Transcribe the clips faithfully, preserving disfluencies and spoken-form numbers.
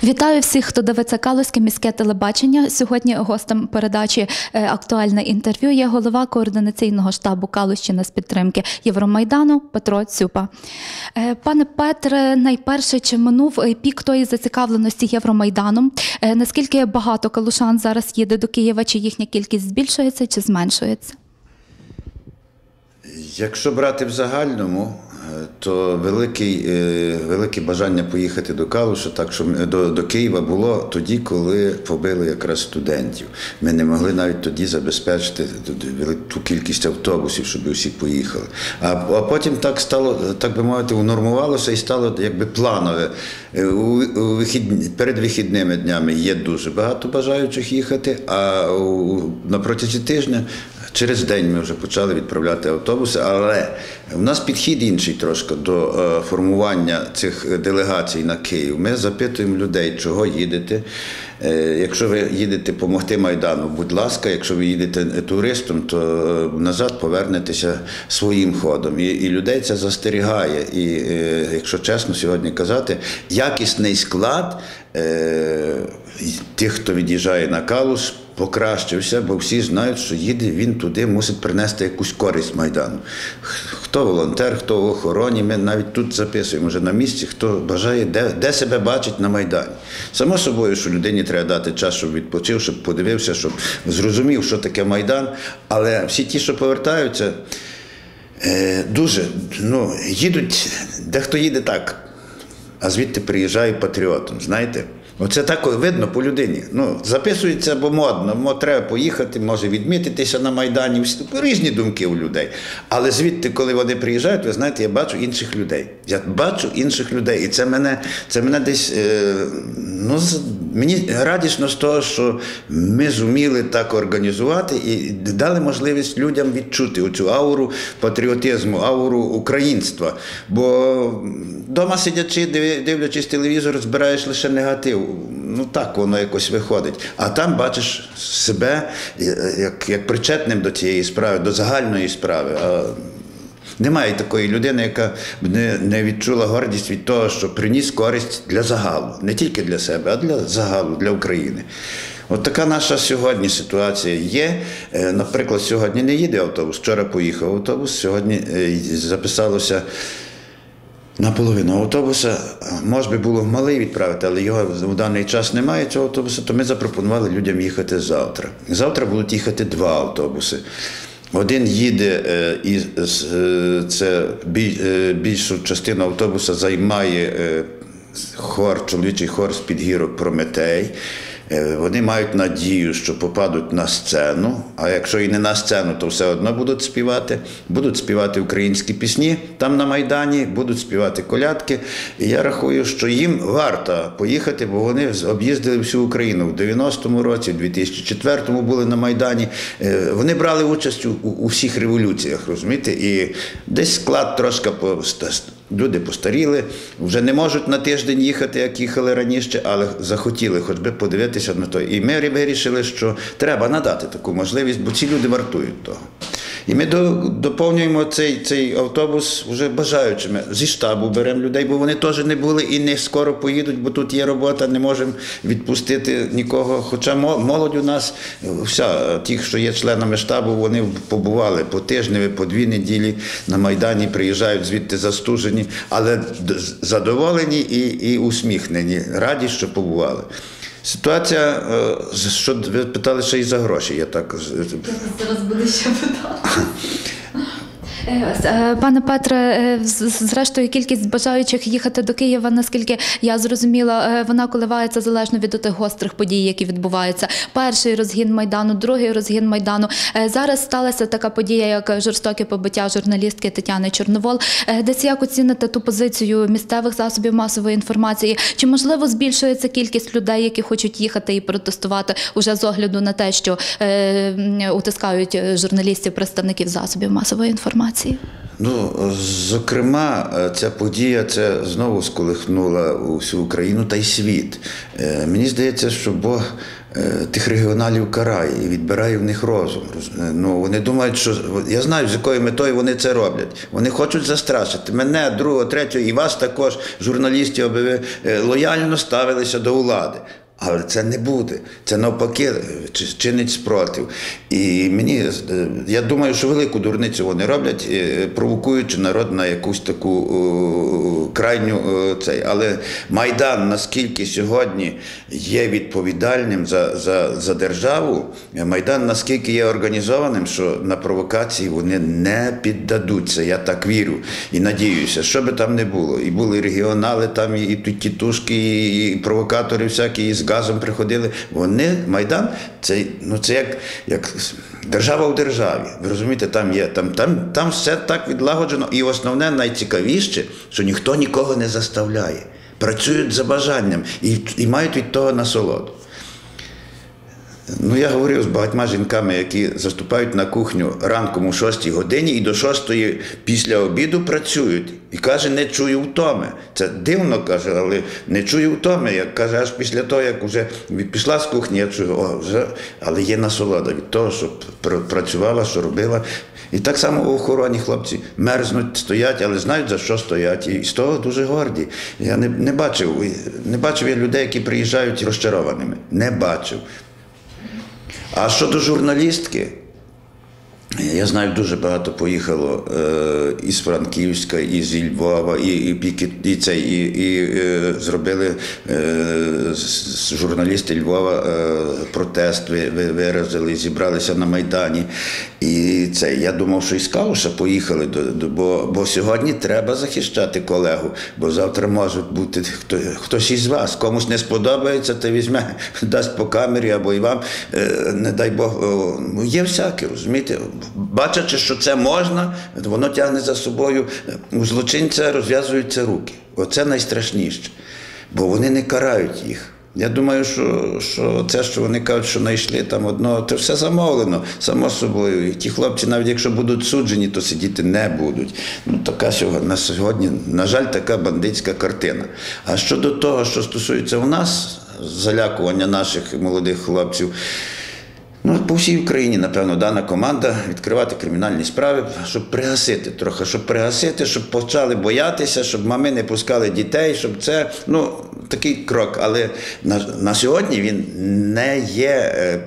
Вітаю всіх, хто дивиться Калузьке міське телебачення. Сьогодні гостем передачі «Актуальне інтерв'ю» є голова координаційного штабу Калущини з підтримки Євромайдану Петро Цюпа. Пане Петре, найперше, чи минув пік тої зацікавленості Євромайданом? Наскільки багато калушан зараз їде до Києва? Чи їхня кількість збільшується, чи зменшується? Якщо брати в загальному, то великий, велике бажання поїхати до Калуша, так що до, до Києва було тоді, коли побили якраз студентів. Ми не могли навіть тоді забезпечити ту кількість автобусів, щоб всі поїхали. А, а потім так стало, так би мовити, унормувалося і стало якби планове. У, у вихід, перед вихідними днями є дуже багато бажаючих їхати, а у, на протязі тижня через день ми вже почали відправляти автобуси, але в нас підхід інший трошки до формування цих делегацій на Київ. Ми запитуємо людей, чого їдете. Якщо ви їдете допомогти Майдану, будь ласка, якщо ви їдете туристом, то назад повернетеся своїм ходом. І, і людей це застерігає. І, якщо чесно сьогодні казати, якісний склад е, тих, хто від'їжджає на Калуш, покращився, бо всі знають, що їде він туди, мусить принести якусь користь Майдану. Хто волонтер, хто в охороні, ми навіть тут записуємо вже на місці, хто бажає, де, де себе бачить на Майдані. Само собою, що людині треба дати час, щоб відпочив, щоб подивився, щоб зрозумів, що таке Майдан, але всі ті, що повертаються, дуже, ну, їдуть, дехто їде так, а звідти приїжджає патріотом, знаєте. Оце так видно по людині. Ну, записується, бо модно, мо треба поїхати, може відмітитися на Майдані, різні думки у людей. Але звідти, коли вони приїжджають, ви знаєте, я бачу інших людей. Я бачу інших людей. І це мене, це мене десь, е, ну, мені радісно з того, що ми зуміли так організувати і дали можливість людям відчути оцю ауру патріотизму, ауру українства. Бо вдома сидячи, дивлячись телевізор, збираєш лише негатив. Ну так воно якось виходить. А там бачиш себе як, як причетним до цієї справи, до загальної справи. А немає такої людини, яка б не, не відчула гордість від того, що приніс користь для загалу. Не тільки для себе, а для загалу, для України. От така наша сьогодні ситуація є. Наприклад, сьогодні не їде автобус. Вчора поїхав автобус, сьогодні записалося наполовину автобуса. Може би було малий відправити, але його в даний час немає, цього автобуса, то ми запропонували людям їхати завтра. Завтра будуть їхати два автобуси. Один їде, і це більшу частину автобуса займає хор, чоловічий хор з Підгірок «Прометей». Вони мають надію, що попадуть на сцену, а якщо і не на сцену, то все одно будуть співати. Будуть співати українські пісні там на Майдані, будуть співати колядки. І я рахую, що їм варто поїхати, бо вони об'їздили всю Україну. В дев'яностому році, в дві тисячі четвертому були на Майдані. Вони брали участь у, у всіх революціях, розумієте? І десь склад трошки по... Люди постаріли, вже не можуть на тиждень їхати, як їхали раніше, але захотіли хоч би подивитися на то. І ми вирішили, що треба надати таку можливість, бо ці люди вартують того. І ми доповнюємо цей, цей автобус вже бажаючими. Зі штабу беремо людей, бо вони теж не були і не скоро поїдуть, бо тут є робота, не можемо відпустити нікого. Хоча молодь у нас, вся, ті, що є членами штабу, вони побували по тижневі, по дві неділі на Майдані, приїжджають звідти застужені, але задоволені і, і усміхнені, раді, що побували. Ситуація, що ви питали ще й за гроші, я так... Зараз буде ще питати. Пане Петре, зрештою кількість бажаючих їхати до Києва, наскільки я зрозуміла, вона коливається залежно від тих гострих подій, які відбуваються. Перший розгін Майдану, другий розгін Майдану. Зараз сталася така подія, як жорстоке побиття журналістки Тетяни Чорновол. Десь як оціните ту позицію місцевих засобів масової інформації? Чи, можливо, збільшується кількість людей, які хочуть їхати і протестувати уже з огляду на те, що е, утискають журналістів, представників засобів масової інформації? провокації? Ну, зокрема, ця подія це знову сколихнула всю Україну та й світ. Е, Мені здається, що Бог е, тих регіоналів карає і відбирає в них розум. Роз- Ну, вони думають, що я знаю, з якою метою вони це роблять. Вони хочуть застрашити мене, другого, третього, і вас також, журналістів, аби ви е, лояльно ставилися до влади. Але це не буде. Це навпаки чи- чинить спротив. І мені, е, я думаю, що велику дурницю вони роблять, е, провокуючи народ на якусь таку о, крайню о, цей. Але Майдан, наскільки сьогодні є відповідальним за, за, за державу, Майдан наскільки є організованим, що на провокації вони не піддадуться. Я так вірю і надіюся, що би там не було. І були регіонали там, і, і тітушки, і, і провокатори всякі, і з газом приходили. Вони, Майдан, це, ну, це як, як держава в державі. Ви розумієте, там є, там, там, там все так відлагоджено. І основне, найцікавіше, що ніхто нікого не заставляє. Працюють за бажанням і, і мають від того насолоду. Ну, я говорив з багатьма жінками, які заступають на кухню ранком о шостій годині і до шостої після обіду працюють. І каже, не чую втоми. Це дивно, каже, але не чую втоми. Як каже, аж після того, як вже пішла з кухні, я чую, о, вже, але є насолода від того, що пр- працювала, що робила. І так само в охороні хлопці мерзнуть, стоять, але знають, за що стоять. І з того дуже горді. Я не, не бачив, не бачив я людей, які приїжджають розчарованими. Не бачив. А щодо журналістки, я знаю, дуже багато поїхало е, із Франківська, і зі Львова, і, і, і, і, це, і, і е, зробили е, з- журналісти Львова е, протест, ви, ви, виразили, зібралися на Майдані. І це, я думав, що із Калуша поїхали, до, до, бо, бо сьогодні треба захищати колегу, бо завтра може бути хто, хтось із вас, комусь не сподобається, то візьме, дасть по камері, або і вам, е, не дай Бог, о, є всяке, розумієте? Бачачи, що це можна, воно тягне за собою, у злочинця розв'язуються руки. Оце найстрашніше, бо вони не карають їх. Я думаю, що, що це, що вони кажуть, що знайшли там одного, це все замовлено, само собою. І ті хлопці, навіть якщо будуть суджені, то сидіти не будуть. Ну, така сьогодні, на сьогодні, на жаль, така бандитська картина. А щодо того, що стосується у нас, залякування наших молодих хлопців, ну, по всій Україні, напевно, дана команда відкривати кримінальні справи, щоб пригасити трохи, щоб пригасити, щоб почали боятися, щоб мами не пускали дітей, щоб це, ну, такий крок. Але на, на сьогодні він не є, е,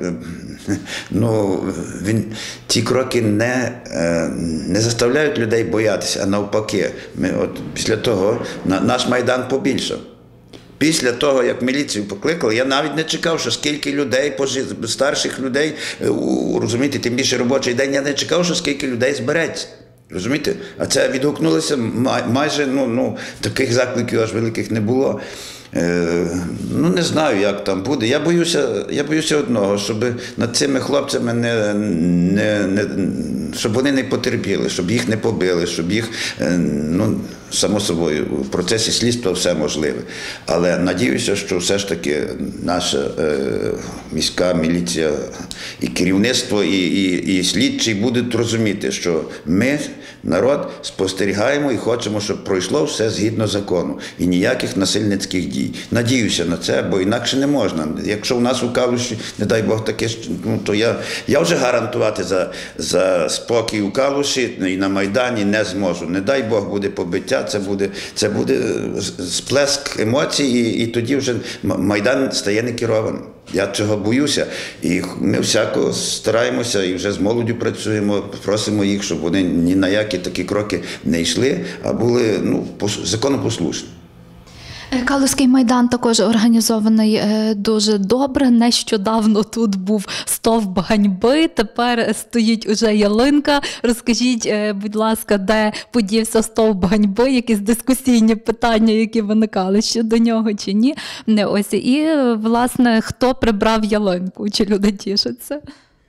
ну, він, ці кроки не, е, не заставляють людей боятися, а навпаки. Ми, от, після того на, наш Майдан побільшав. Після того, як міліцію покликали, я навіть не чекав, що скільки людей, старших людей, розумієте, тим більше робочий день, я не чекав, що скільки людей збереться. Розумієте? А це відгукнулося майже, ну, ну, таких закликів аж великих не було. Е, ну, не знаю, як там буде. Я боюся, я боюся одного, щоб над цими хлопцями не, не, не, щоб вони не потерпіли, щоб їх не побили, щоб їх, е, ну, само собою, в процесі слідства все можливе. Але надіюся, що все ж таки наша е, міська міліція і керівництво, і, і, і слідчі будуть розуміти, що ми, народ, спостерігаємо і хочемо, щоб пройшло все згідно закону і ніяких насильницьких дій. Надіюся на це, бо інакше не можна. Якщо у нас у Калуші, не дай Бог таке, ну, то я, я вже гарантувати за, за спокій у Калуші і на Майдані не зможу. Не дай Бог буде побиття, це буде, це буде сплеск емоцій, і, і тоді вже Майдан стає некерованим. Я цього боюся, і ми всяко стараємося і вже з молоддю працюємо, просимо їх, щоб вони ні на які такі кроки не йшли, а були, ну, законопослушні. Калузький Майдан також організований е, дуже добре. Нещодавно тут був стовп ганьби, тепер стоїть уже ялинка. Розкажіть, е, будь ласка, де подівся стовп ганьби, якісь дискусійні питання, які виникали щодо нього чи ні. Не, ось. І, власне, хто прибрав ялинку, чи люди тішаться?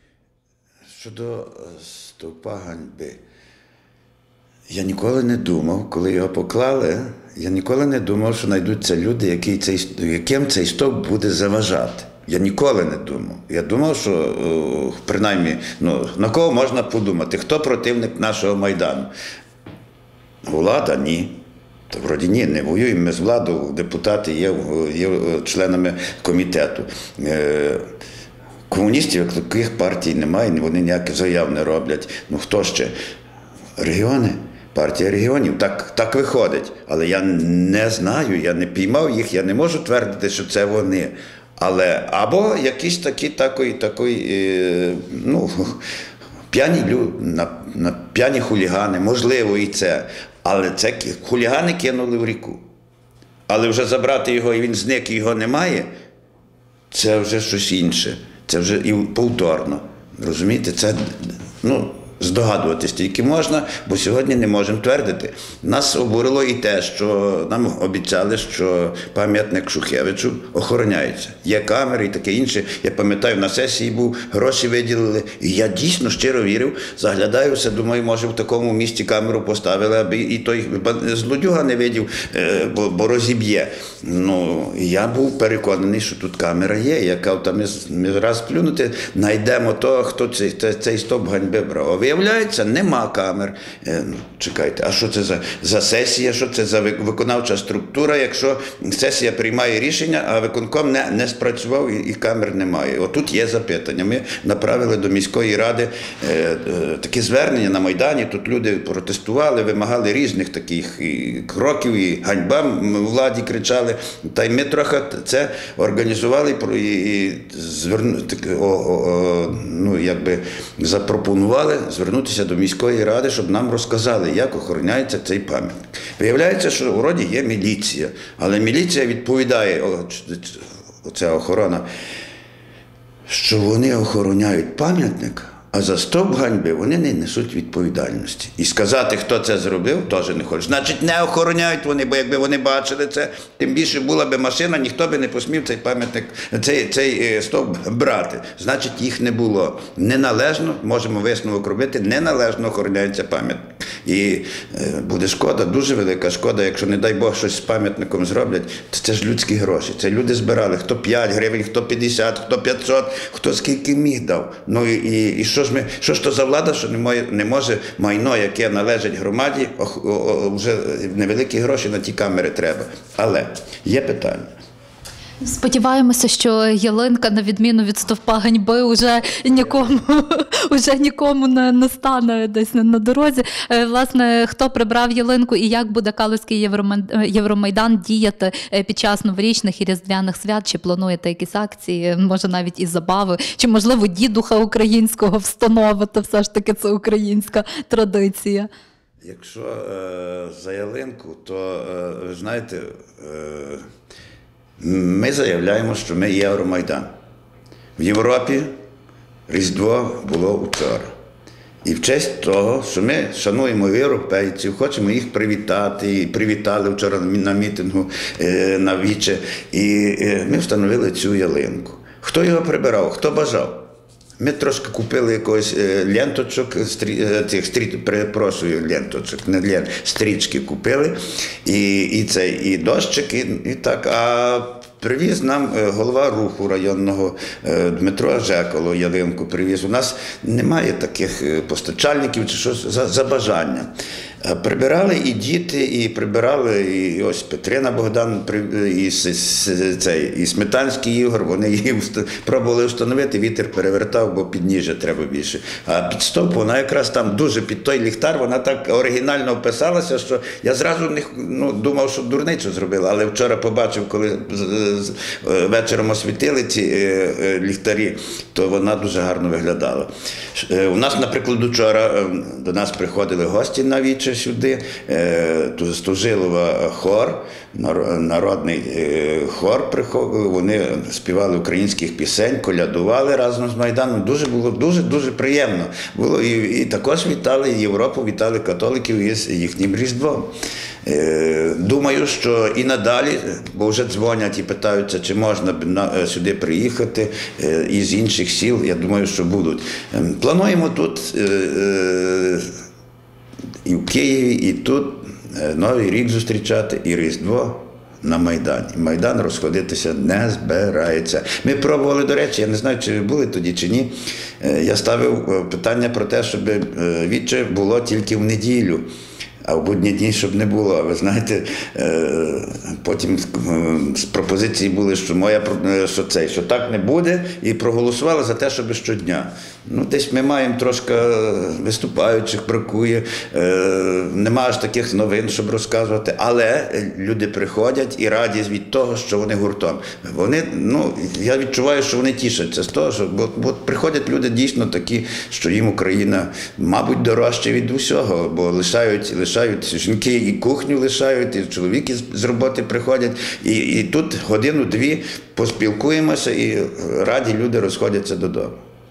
Щодо стовпа ганьби, я ніколи не думав, коли його поклали, я ніколи не думав, що знайдуться люди, які цей, яким цей стовп буде заважати. Я ніколи не думав. Я думав, що о, принаймні, ну, на кого можна подумати, хто противник нашого Майдану. Влада – ні. Та вроді ні, не воюємо ми з владою, депутати є, є членами комітету. Е, комуністів, як таких партій немає, вони ніяких заяв не роблять. Ну хто ще? Регіони. Партія регіонів, так, так виходить. Але я не знаю, я не піймав їх, я не можу твердити, що це вони. Але або якісь такі, такої, такої, е, ну, п'яні люди, на, на п'яні хулігани, можливо і це. Але це хулігани кинули в ріку. Але вже забрати його, і він зник, і його немає, це вже щось інше. Це вже і повторно. Розумієте, це, ну, здогадуватись тільки можна, бо сьогодні не можемо твердити. Нас обурило і те, що нам обіцяли, що пам'ятник Шухевичу охороняється. Є камери і таке інше. Я пам'ятаю, на сесії був, гроші виділили. І я дійсно щиро вірив, заглядаю все, думаю, може в такому місці камеру поставили, аби і той злодюга не видів, бо, бо розіб'є. Ну, я був переконаний, що тут камера є. Я казав, там ми раз плюнути, знайдемо того, хто цей, цей стовп ганьби брав. Виявляється, нема камер. Е, ну, чекайте, а що це за, за сесія, що це за виконавча структура, якщо сесія приймає рішення, а виконком не, не спрацював і, і камер немає. Отут є запитання. Ми направили до міської ради е, е, таке звернення на Майдані, тут люди протестували, вимагали різних таких і кроків, і ганьба владі кричали. Та й ми трохи це організували і, і зверну, так, о, о, ну, якби запропонували звернутися до міської ради, щоб нам розказали, як охороняється цей пам'ятник. Виявляється, що вроді є міліція, але міліція відповідає, оця охорона, що вони охороняють пам'ятник, а за стовп ганьби вони не несуть відповідальності. І сказати, хто це зробив, теж не хоче. Значить, не охороняють вони, бо якби вони бачили це, тим більше була б машина, ніхто би не посмів цей пам'ятник, цей, цей стовп брати. Значить, їх не було. Неналежно, можемо висновок робити, неналежно охороняється пам'ятник. І е, буде шкода, дуже велика шкода, якщо, не дай Бог, щось з пам'ятником зроблять, то це ж людські гроші. Це люди збирали, хто п'ять гривень, хто п'ятдесят, хто п'ятсот, хто скільки міг дав. Ну і, і, і що ж ми, що ж то за влада, що не може, не може майно, яке належить громаді, о, о, о, вже невеликі гроші на ті камери треба. Але є питання. Сподіваємося, що ялинка, на відміну від стовпа ганьби, уже нікому, уже нікому не, не стане десь на, на дорозі. Власне, хто прибрав ялинку і як буде Калузький Євромайдан діяти під час новорічних і різдвяних свят? Чи плануєте якісь акції, може навіть і забави? Чи, можливо, дідуха українського встановити? Все ж таки це українська традиція. Якщо е, за ялинку, то, е, ви знаєте, е, ми заявляємо, що ми Євромайдан. В Європі Різдво було вчора. І в честь того, що ми шануємо європейців, хочемо їх привітати, і привітали вчора на мітингу на Віче, і ми встановили цю ялинку. Хто його прибирав, хто бажав? Ми трошки купили якогось ленточок, стрі, цих стріт, перепрошую, ленточок, не лент, стрічки купили, і, і цей, і дощик, і, і так. А привіз нам голова руху районного Дмитро Жеколо ялинку привіз. У нас немає таких постачальників чи щось за, за бажання. Прибирали і діти, і прибирали і ось Петрина Богдан, і, цей, і Сметанський Ігор, вони її пробували встановити, вітер перевертав, бо підніжжя треба більше. А під стовп, вона якраз там дуже під той ліхтар, вона так оригінально вписалася, що я зразу не, ну, думав, що дурницю зробила, але вчора побачив, коли вечором освітили ці ліхтарі, то вона дуже гарно виглядала. У нас, наприклад, вчора до нас приходили гості на Віче сюди, з Тужилова хор, народний хор, вони співали українських пісень, колядували разом з Майданом. Дуже було дуже-дуже приємно. Було і, і також вітали Європу, вітали католиків із їхнім Різдвом. Думаю, що і надалі, бо вже дзвонять і питаються, чи можна сюди приїхати із інших сіл, я думаю, що будуть. Плануємо тут і в Києві, і тут Новий рік зустрічати, і Різдво. на Майдані. Майдан розходитися не збирається. Ми пробували, до речі, я не знаю, чи ви були тоді, чи ні. Я ставив питання про те, щоб віче було тільки в неділю. А в будні дні, щоб не було. Ви знаєте, потім з пропозиції були, що моя що це, що так не буде, і проголосували за те, щоб щодня. Ну, десь ми маємо трошки виступаючих, бракує, нема аж таких новин, щоб розказувати, але люди приходять і раді від того, що вони гуртом. Вони, ну, я відчуваю, що вони тішаться з того, що бо, бо приходять люди дійсно такі, що їм Україна, мабуть, дорожче від усього, бо лишають, лишають жінки і кухню лишають, і чоловіки з роботи приходять, і, і тут годину-дві поспілкуємося, і раді люди розходяться додому.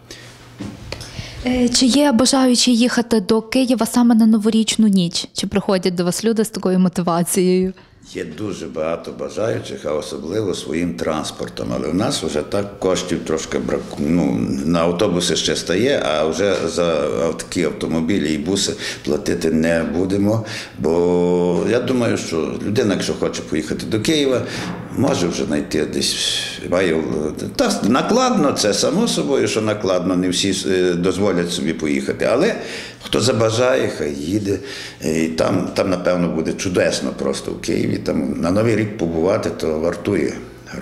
Чи є бажаючі їхати до Києва саме на новорічну ніч? Чи приходять до вас люди з такою мотивацією? Є дуже багато бажаючих, а особливо своїм транспортом. Але у нас вже так коштів трошки бракує. Ну, на автобуси ще стає, а вже за такі автомобілі і буси платити не будемо. Бо я думаю, що людина, якщо хоче поїхати до Києва, може вже знайти десь. Має, та, накладно це, само собою, що накладно, не всі дозволять собі поїхати. Але хто забажає, хай їде. І там, там, напевно, буде чудесно просто в Києві. Там на Новий рік побувати, то вартує.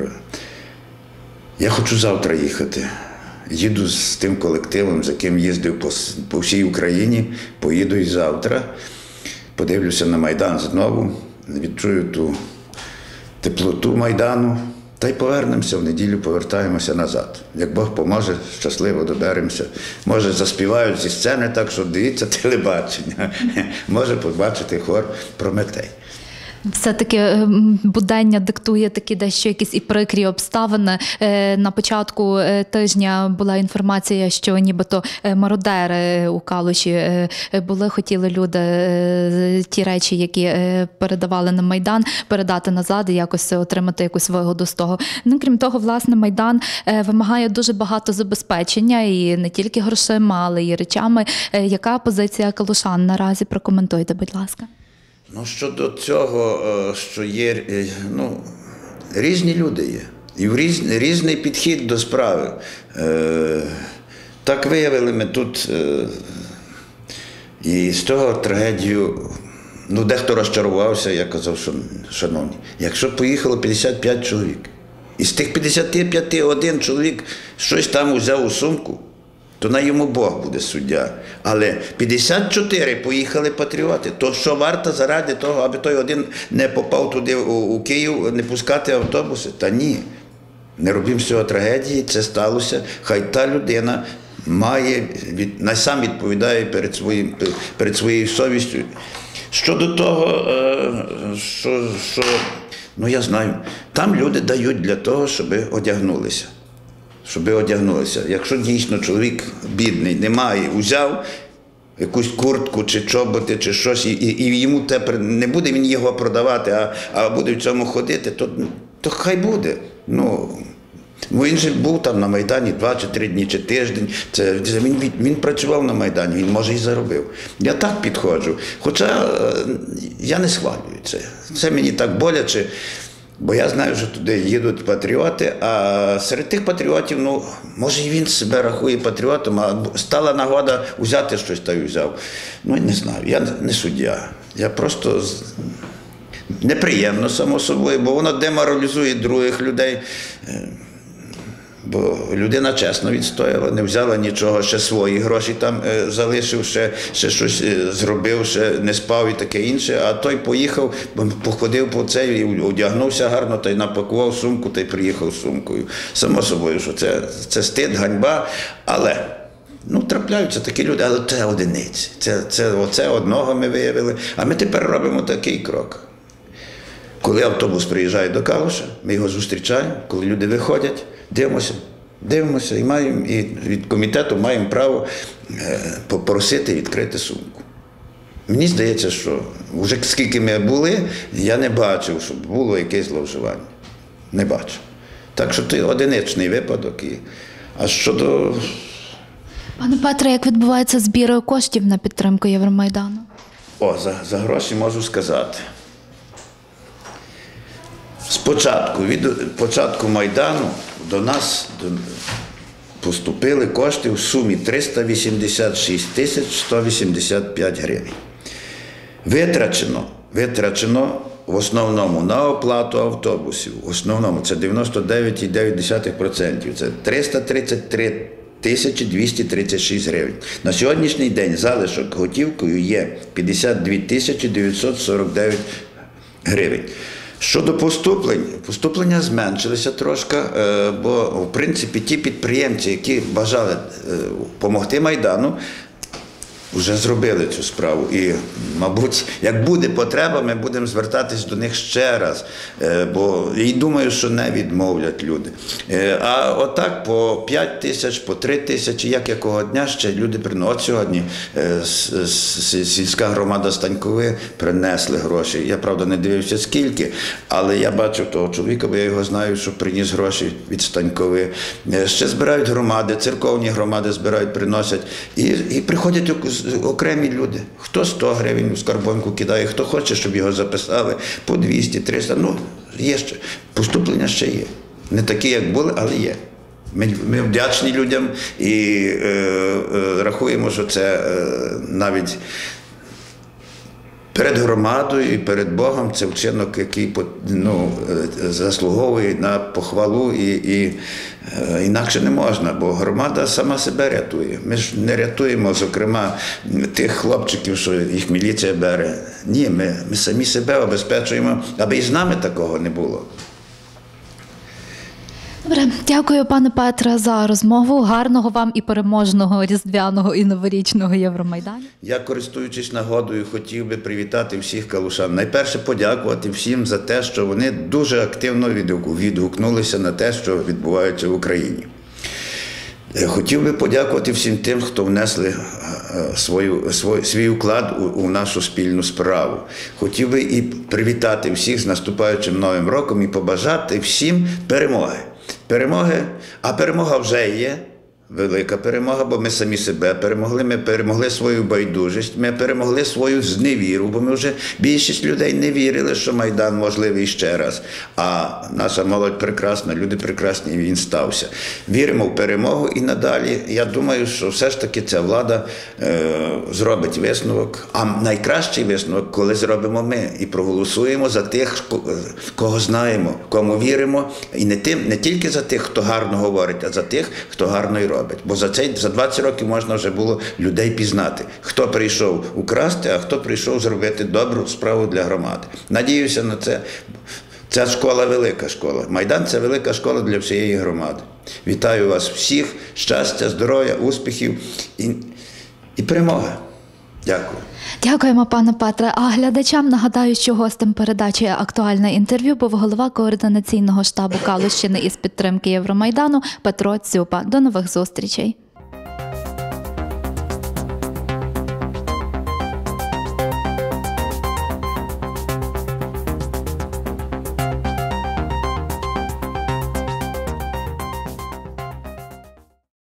Я хочу завтра їхати. Їду з тим колективом, з яким їздив по, по всій Україні. Поїду і завтра. Подивлюся на Майдан знову. Відчую ту теплоту Майдану. Та й повернемося, в неділю повертаємося назад. Як Бог поможе, щасливо доберемося. Може, заспівають зі сцени так, що дивіться телебачення. Може побачити хор Прометей. Все-таки будення диктує такі дещо якісь і прикрі обставини. На початку тижня була інформація, що нібито мародери у Калуші були, хотіли люди ті речі, які передавали на Майдан, передати назад і якось отримати якусь вигоду з того. Ну, крім того, власне, Майдан вимагає дуже багато забезпечення і не тільки грошима, але й речами. Яка позиція калушан наразі? Прокоментуйте, будь ласка. Ну, щодо цього, що є, ну, різні люди є. І в різ, різний підхід до справи. Е, так виявили ми тут, е, і з того трагедію, ну, дехто розчарувався, я казав, що, шановні, якщо поїхало п'ятдесят п'ять чоловік, і з тих п'ятдесяти п'яти один чоловік щось там узяв у сумку, то на йому Бог буде суддя. Але п'ятдесят чотири поїхали патріоти. То що варто заради того, аби той один не попав туди у, у Київ, не пускати автобуси? Та ні. Не робимо з цього трагедії, це сталося. Хай та людина має, від, сам відповідає перед, своїм, перед своєю совістю. Щодо того, що, що, ну я знаю, там люди дають для того, щоб одягнулися. Щоб одягнулися. Якщо дійсно чоловік бідний, немає, узяв якусь куртку, чи чоботи, чи щось, і, і, і йому тепер не буде він його продавати, а, а буде в цьому ходити, то, то хай буде. Ну, він же був там на Майдані два чи три дні, чи тиждень. Це, він, він, він працював на Майдані, він, може, і заробив. Я так підходжу. Хоча я не схвалюю це. Це мені так боляче. Бо я знаю, що туди їдуть патріоти, а серед тих патріотів, ну, може і він себе рахує патріотом, а стала нагода взяти щось, та й взяв. Ну, не знаю, я не суддя. Я просто неприємно, само собою, бо воно деморалізує других людей. Бо людина чесно відстояла, не взяла нічого, ще свої гроші там е, залишив, ще, ще щось е, зробив, ще не спав і таке інше, а той поїхав, походив по це і одягнувся гарно, та й напакував сумку, та й приїхав з сумкою. Само собою, що це, це стид, ганьба, але ну, трапляються такі люди, але це одиниці. Це, це, оце одного ми виявили, а ми тепер робимо такий крок. Коли автобус приїжджає до Калуша, ми його зустрічаємо, коли люди виходять, дивимося, дивимося і маємо, і від комітету маємо право е, попросити відкрити сумку. Мені здається, що вже скільки ми були, я не бачив, щоб було якесь зловживання. Не бачив. Так що це одиничний випадок. І... А щодо... Пане Петре, як відбувається збір коштів на підтримку Євромайдану? О, за, за гроші можу сказати. Спочатку, від початку Майдану до нас до, поступили кошти в сумі триста вісімдесят шість тисяч сто вісімдесят п'ять гривень. Витрачено, витрачено в основному на оплату автобусів, в основному це дев'яносто дев'ять цілих дев'ять десятих відсотка, це триста тридцять три тисячі двісті тридцять шість гривень. На сьогоднішній день залишок готівкою є п'ятдесят дві тисячі дев'ятсот сорок дев'ять гривень. Щодо поступлень, поступлення зменшилися трошки, бо, в принципі, ті підприємці, які бажали допомогти Майдану, вже зробили цю справу. І, мабуть, як буде потреба, ми будемо звертатись до них ще раз, бо і думаю, що не відмовлять люди. А отак по п'ять тисяч, по три тисячі, як якого дня ще люди приносять. От сьогодні сільська громада Станькови принесли гроші. Я, правда, не дивився скільки, але я бачив того чоловіка, бо я його знаю, що приніс гроші від Станькови. Ще збирають громади, церковні громади збирають, приносять. І, і приходять окремі люди. Хто сто гривень в скарбонку кидає, хто хоче, щоб його записали, по двісті, триста. Ну, є ще. Поступлення ще є. Не такі, як були, але є. Ми, ми вдячні людям і е, е, рахуємо, що це е, навіть перед громадою і перед Богом це вчинок, який ну, заслуговує на похвалу, і, і е, інакше не можна, бо громада сама себе рятує. Ми ж не рятуємо, зокрема, тих хлопчиків, що їх міліція бере. Ні, ми, ми самі себе обезпечуємо, аби і з нами такого не було. Добре, дякую, пане Петре, за розмову. Гарного вам і переможного різдвяного і новорічного Євромайдану. Я, користуючись нагодою, хотів би привітати всіх калушан. Найперше подякувати всім за те, що вони дуже активно відгукнулися на те, що відбувається в Україні. Хотів би подякувати всім тим, хто внесли свою, свій, свій вклад у, у нашу спільну справу. Хотів би і привітати всіх з наступаючим Новим роком і побажати всім перемоги. Перемоги, а перемога вже є, велика перемога, бо ми самі себе перемогли, ми перемогли свою байдужість, ми перемогли свою зневіру, бо ми вже більшість людей не вірили, що Майдан можливий ще раз. А наша молодь прекрасна, люди прекрасні, і він стався. Віримо в перемогу і надалі. Я думаю, що все ж таки ця влада е, зробить висновок, а найкращий висновок, коли зробимо ми і проголосуємо за тих, кого знаємо, кому віримо, і не, тим, не тільки за тих, хто гарно говорить, а за тих, хто гарно і робить. Бо за, цей, за двадцять років можна вже було людей пізнати, хто прийшов украсти, а хто прийшов зробити добру справу для громади. Надіюся на це. Ця школа – велика школа. Майдан – це велика школа для всієї громади. Вітаю вас всіх, щастя, здоров'я, успіхів і, і перемоги. Дякую. Дякуємо, пане Петре. А глядачам нагадаю, що гостем передачі «Актуальне інтерв'ю» був голова координаційного штабу Калущини із підтримки Євромайдану Петро Цюпа. До нових зустрічей.